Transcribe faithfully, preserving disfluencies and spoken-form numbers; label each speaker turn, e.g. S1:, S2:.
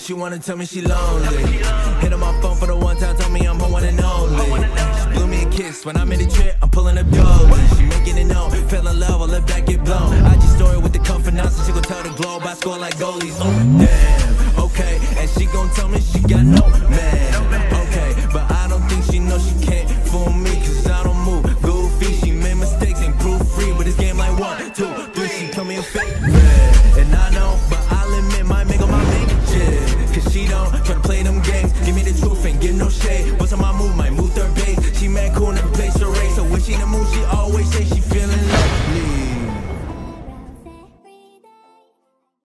S1: She wanna tell me she lonely. Hit on my phone for the one time, tell me I'm her one and only. She blew me a kiss when I made a trip, I'm pulling up dolly. She making it known, fell in love, I'll let that get blown. I just story with the confidence, she gon' tell the globe I score like goalies. Oh damn,